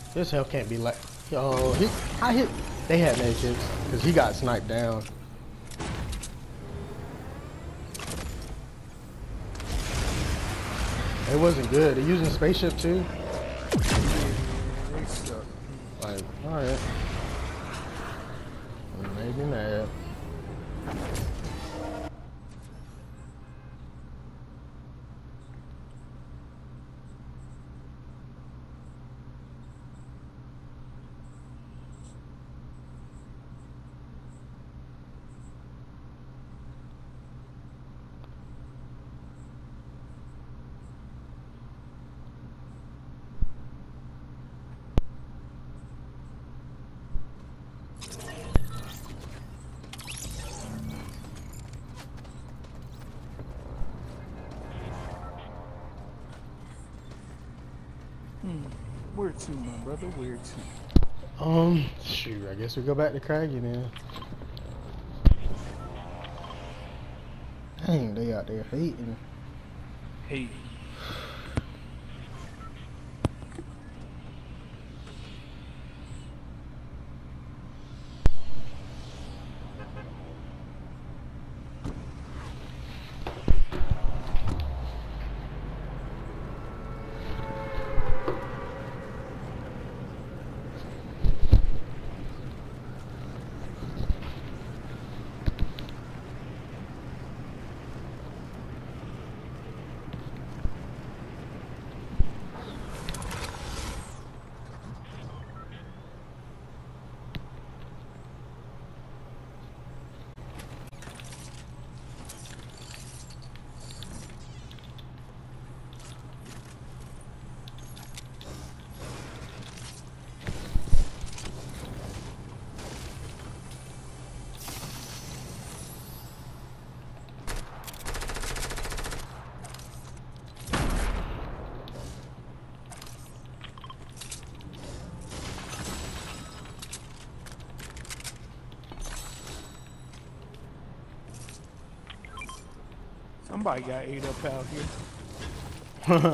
This hell can't be like. Yo, I hit. They had natives because he got sniped down. It wasn't good. They're using spaceship too. They suck. Like, all right. Maybe mad. Where to, my brother? Where to? Shoot. I guess we go back to Craggy then. Dang, they out there hating. Hey. Somebody got ate up out here.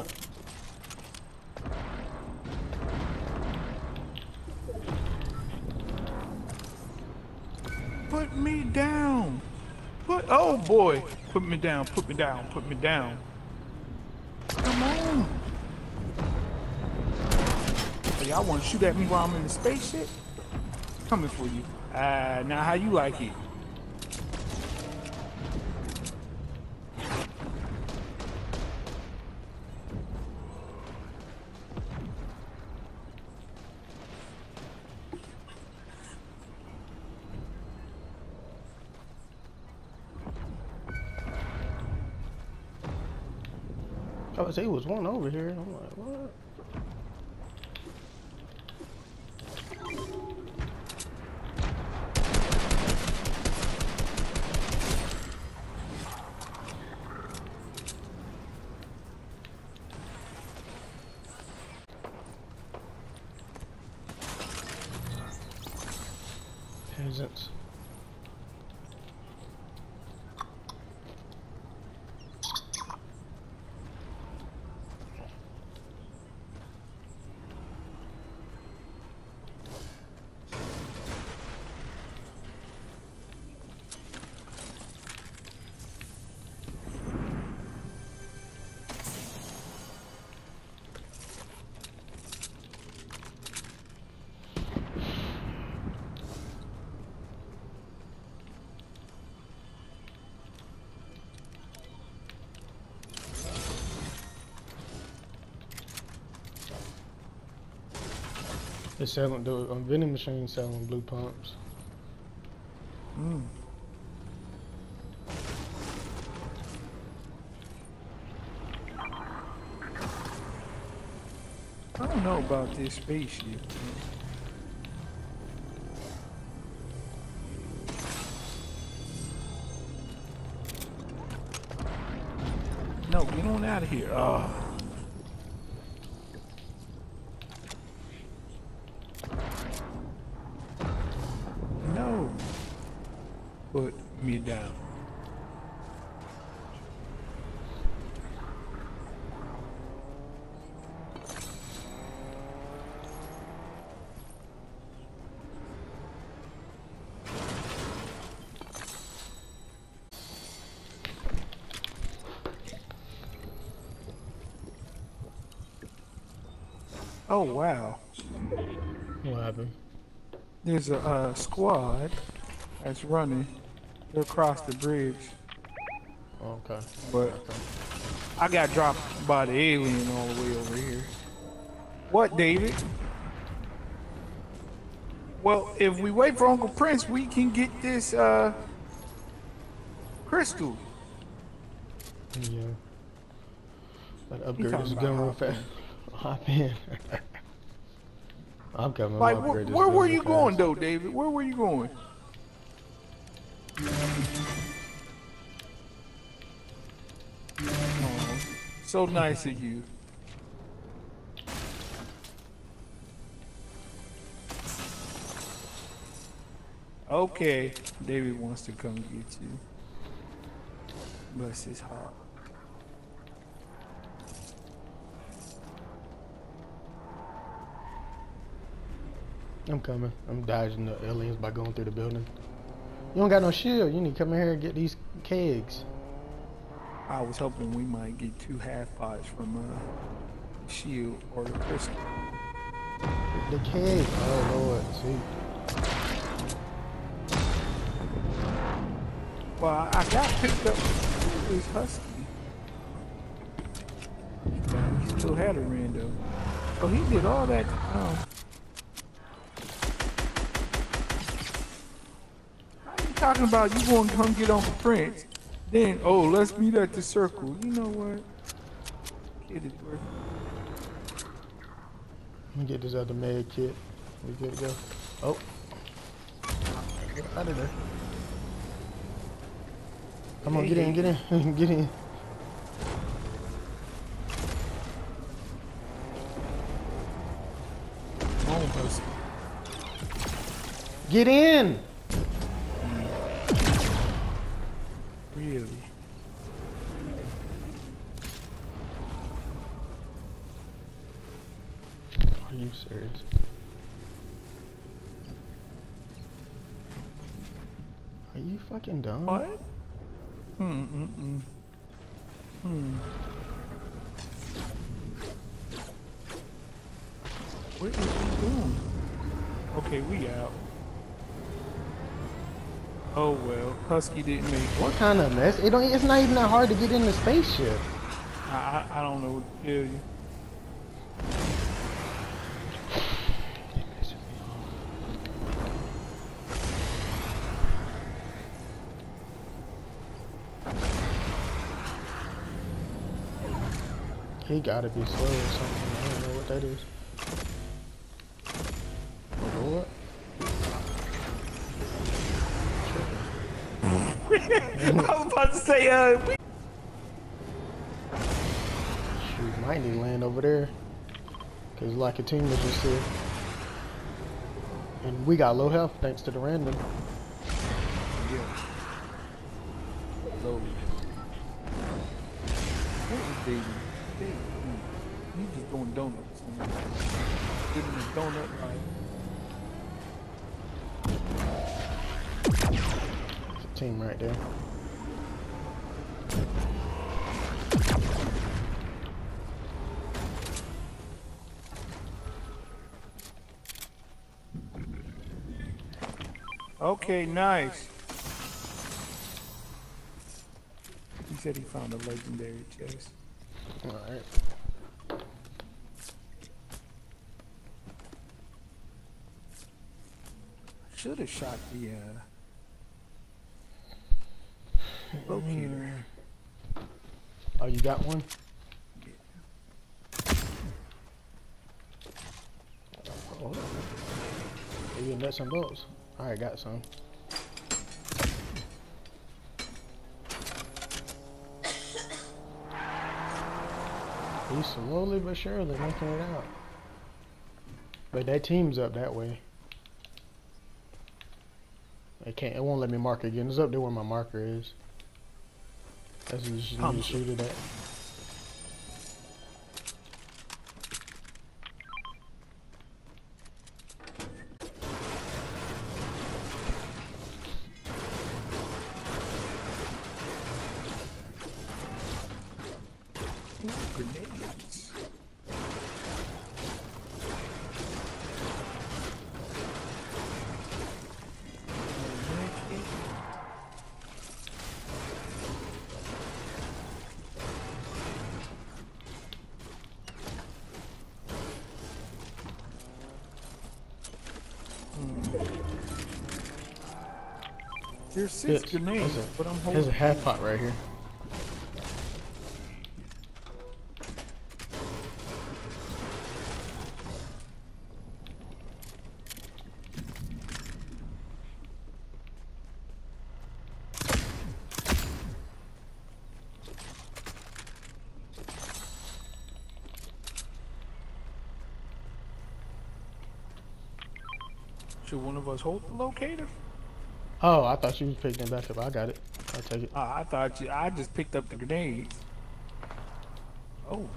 Put me down. Oh boy. Put me down, put me down, put me down. Come on. Oh, y'all want to shoot at me while I'm in the spaceship? Coming for you. Now how you like it? I was there was one over here. I'm like, what? Peasants. They're selling the vending machine selling blue pumps. I don't know about this spaceship. No, get on out of here. No. Put me down. Oh wow. What happened? There's a squad that's running. They're across the bridge, Okay. but Okay. I got dropped by the alien all the way over here. What, David? Well, if we wait for Uncle Prince, we can get this crystal. Yeah. Like He upgrade talking this about gun real hop fast. in. Hop in. I'm coming. I'm Like, gonna upgrade this where gun were real you going fast. though, David? Where were you going? Oh, so nice of you. Okay, David wants to come get you. Bless his heart. I'm coming. I'm dodging the aliens by going through the building. You don't got no shield. You need to come in here and get these kegs. I was hoping we might get 2 half pots from shield or the crystal. The keg. Oh Lord, see. Well, I got picked up with this husky. He still had a rando. So he did all that. How you talking about you going to come get Uncle Prince? Then, oh, let's meet at the circle. You know what? Kid is worth it. Let me get this other med kit. We good to go. Oh. Get out of there. Come on, get in, get in, get in. Come on, husky. Get in! Really? Are you serious? Are you fucking dumb? What? What is he doing? Okay, we out. Oh well, Husky didn't make it. What kind of mess? It's not even that hard to get in the spaceship. I don't know what to tell you. He gotta be slow or something. I don't know what that is. What? I was about to say, Shoot, might need to land over there. Cause like a team was just here. And we got low health thanks to the random. yeah. Low. What is David? He's just doing donuts. Giving his donut right. It's a team right there. Okay, nice. He said he found a legendary chest. Alright. Should have shot the locator. Oh, you got one? Oh, maybe you nuts and bolts. Alright, got some. He's slowly but surely making it out. But that team's up that way. It won't let me mark again. It's up there where my marker is. That's what you just need to shoot it at. Grenades. There's 6 grenades, but I'm holding. There's a half pot right here. Should one of us hold the locator? Oh, I thought you was picking it back up. I got it. I'll take it. I thought I just picked up the grenades. Oh.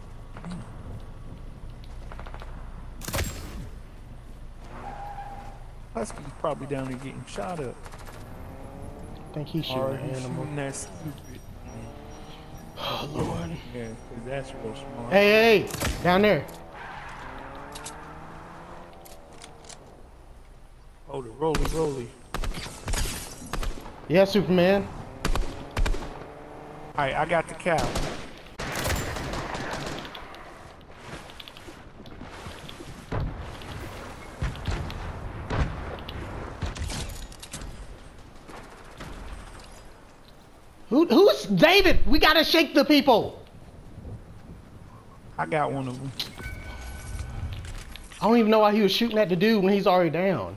Husky's probably down there getting shot up. I think he's shooting an animal. That's stupid. Oh, Lord. Yeah, 'cause that's real smart. Hey, hey, down there. Oh, the roly. Yeah, Superman. Alright, I got the cow. Who's David? We gotta shake the people. I got one of them. I don't even know why he was shooting at the dude when he's already down.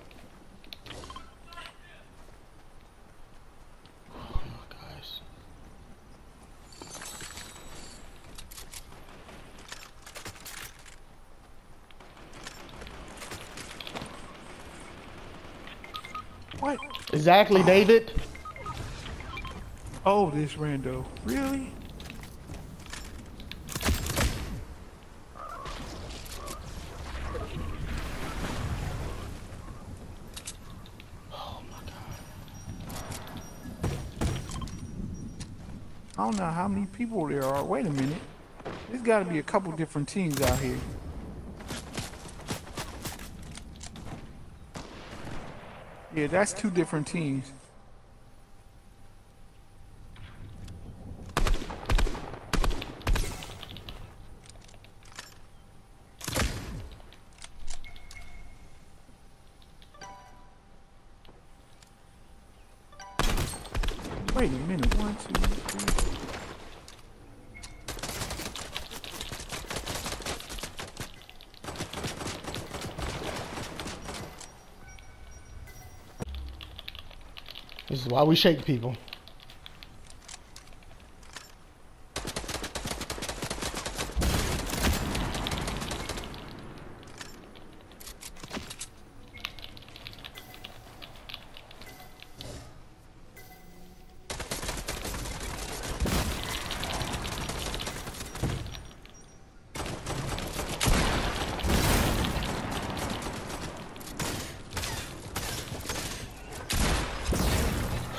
Oh my gosh. What? Exactly, David. Oh, this rando. Really? Oh my God. I don't know how many people there are. Wait a minute. There's got to be a couple different teams out here. Yeah, that's 2 different teams. Wait a minute. 1, 2, 3. This is why we shake people.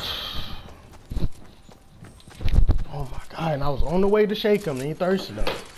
Oh my God, and I was on the way to shake him and he thirsted him.